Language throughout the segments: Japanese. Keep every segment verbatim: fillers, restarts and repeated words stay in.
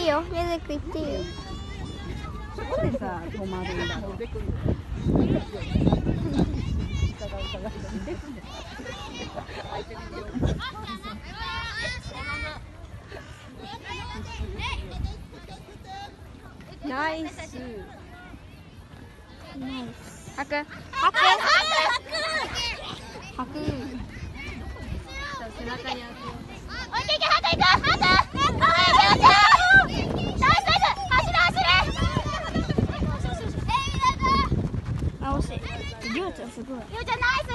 よ、ミュージック言っていいよ。 そこでさ、止まるんだろう。ナイス。 ナイス。 吐く。 吐く。 吐く。背中に当てよう。 おいけいけ、吐くいく、吐く。ナイスナイス、走れ走れ。あ、惜しい。りょうちゃんすごい。りょうちゃんナイス。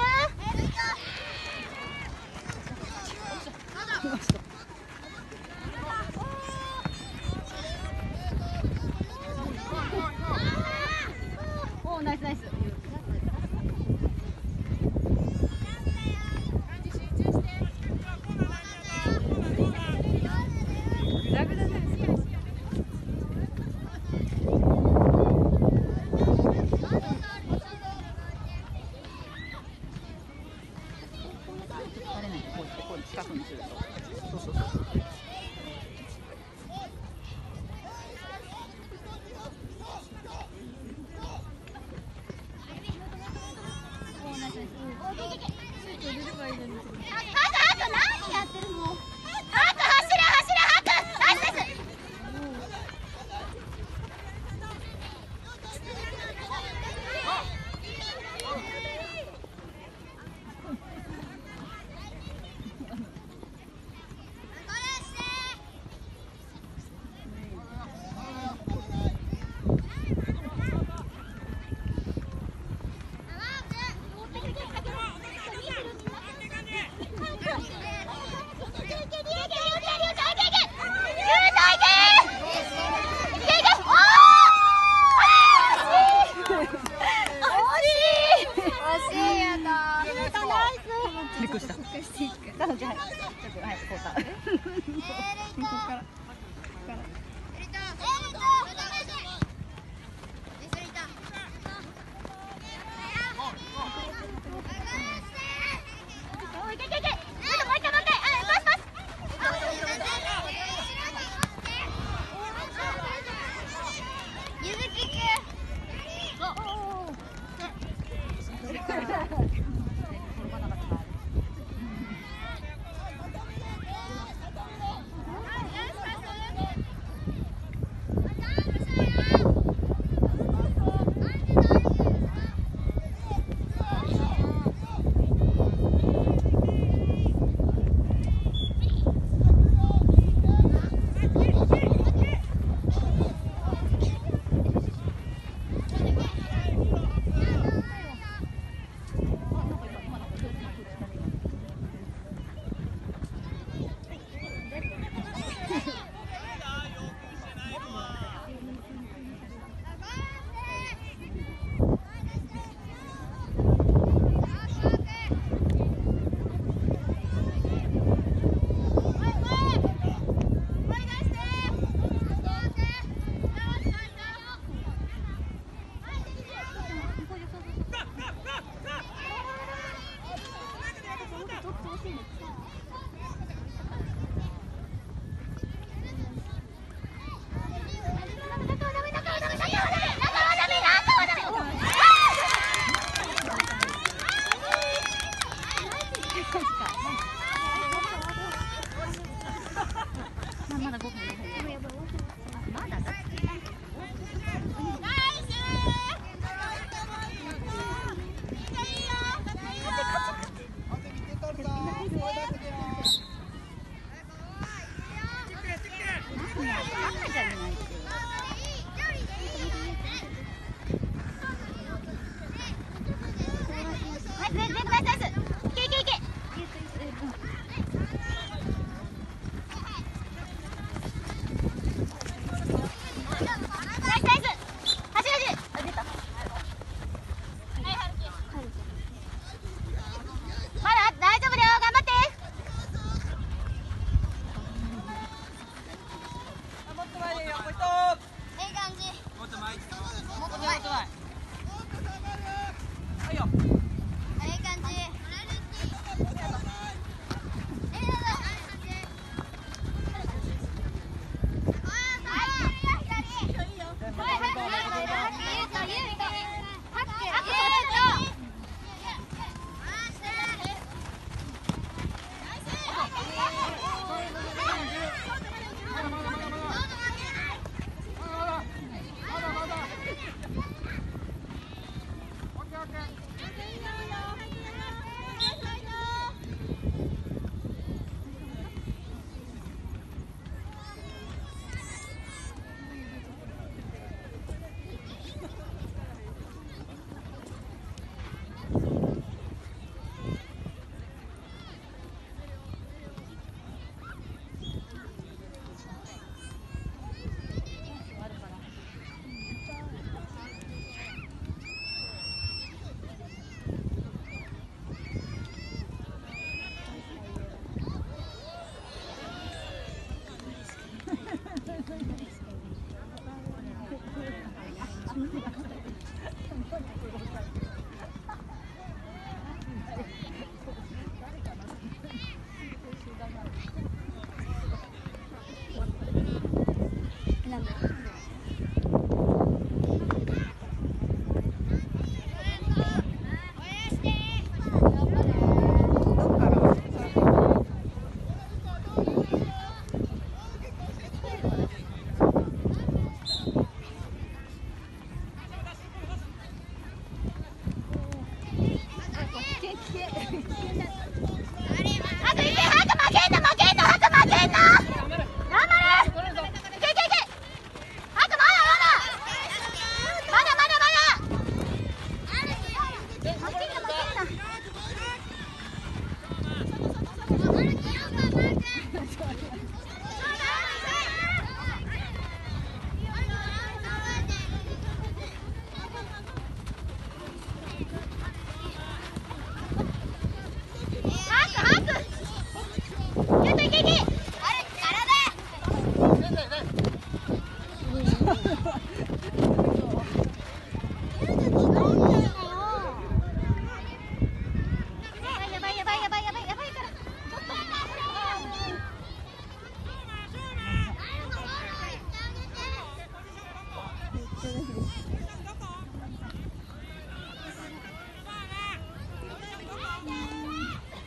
おー、ナイスナイス。近くにすると。そうそうそう。びっくりした。じゃあ、ちょっと早くこうか。ここから。まだごふん。まだだ。 はい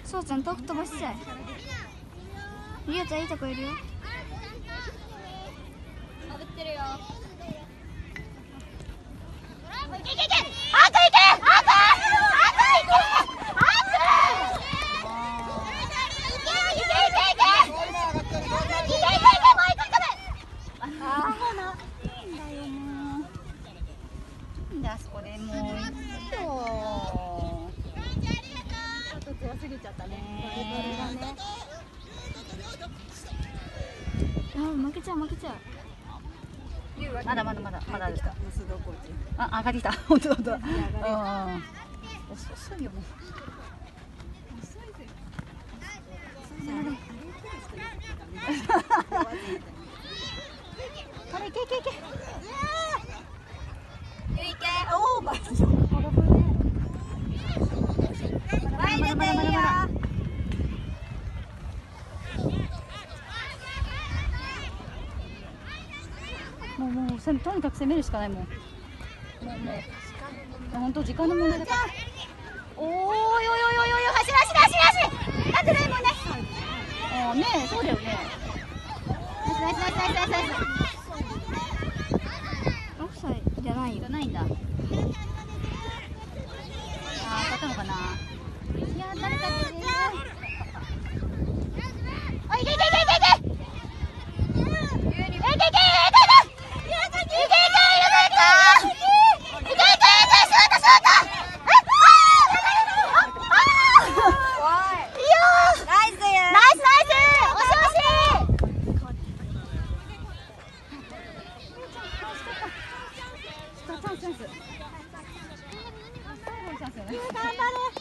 そうちゃん遠く飛ばしちゃえ。りおちゃんいいとこいるよ。 かぶってるよ。 いけいけいけ、赤いけ、赤赤赤いけ、赤いけいけいけいけいけいけいけいけ、もう一個いかない。 あいいんだよもう。なんであそこでもういいよ。ちょっと強すぎちゃったね。 あ負けちゃう負けちゃう。 まだまだまだまだある。あ、上がってきた。本当本当。うん。遅いよもう。遅いぜ。あれいけいけいけ。 いけ、 おお、バイト。 前出ていいよ。 もうもうとにかく攻めるしかないもん。もうもう本当時間の問題だから。 おーいおいおいおいおい、走る走る走る走る。なんでないもんね。 ああね、そうだよね。 ナイスナイスナイスナイスナイスナイス。 オフサイドじゃないよじゃ。ないんだ。ああ、当たったのかな。いや、誰かってね。 あ、いけいけいけいけいけ。 チャンスチャンス。最後のチャンスよね。 頑張れ。